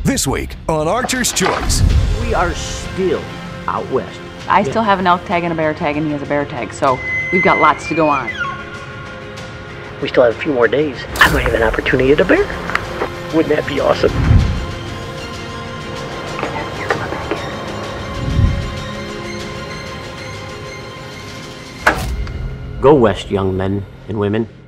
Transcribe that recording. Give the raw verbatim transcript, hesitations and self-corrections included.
This week on Archer's Choice. We are still out west. I still have an elk tag and a bear tag, and he has a bear tag, so we've got lots to go on. We still have a few more days. I might have an opportunity at a bear. Wouldn't that be awesome? Go west, young men and women.